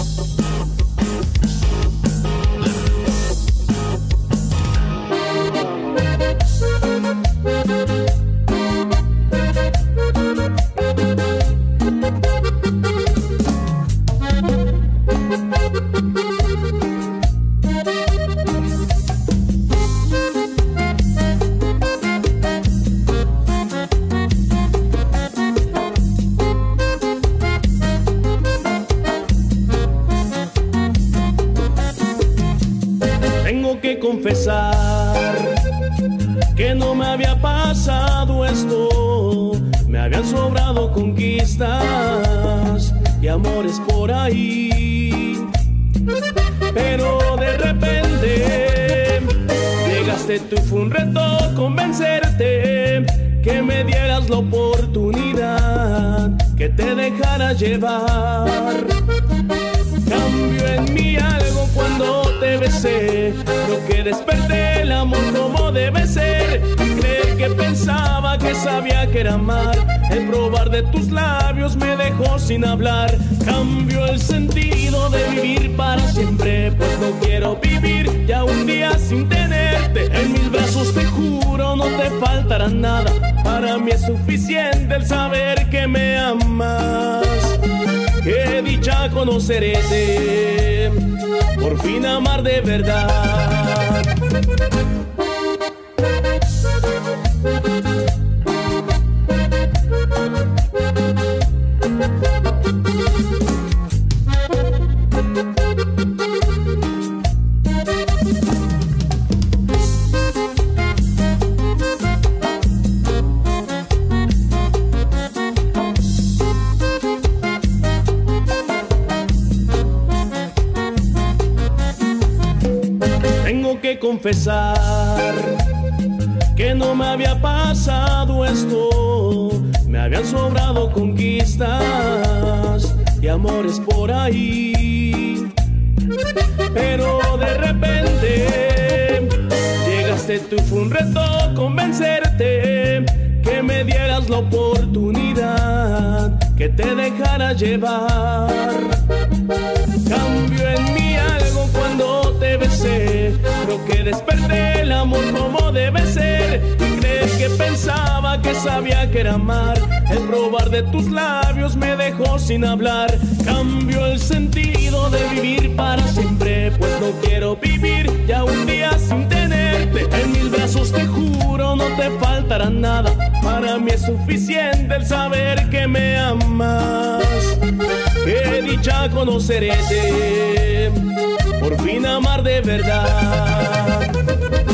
Tengo que confesar que no me había pasado esto. Me habían sobrado conquistas y amores por ahí, pero de repente llegaste tú, fue un reto convencerte, que me dieras la oportunidad, que te dejara llevar. Cambió en mí algo cuando te besé, creo que desperté el amor como debe ser. Y creer que pensaba que sabía que era amar, el probar de tus labios me dejó sin hablar. Cambió el sentido de vivir para siempre, pues no quiero vivir ya un día sin tenerte en mis brazos. Te juro no te faltará nada, para mí es suficiente el saber que me amas. Qué dicha conocerte, por fin amar de verdad. Tengo que confesar que no me había pasado esto. Me habían sobrado conquistas y amores por ahí, pero de repente llegaste tú, fue un reto convencerte, que me dieras la oportunidad, que te dejara llevar. Cambió en mí algo cuando te besé, creo que desperté el amor como debe ser. Y creer que pensaba que sabía que era amar, el probar de tus labios me dejó sin hablar. Cambió el sentido de vivir para siempre, pues no quiero vivir ya un día sin tenerte en mis brazos. Te juro no te faltará nada, para mí es suficiente el saber que me amas. Qué dicha conocerte, por fin amar de verdad.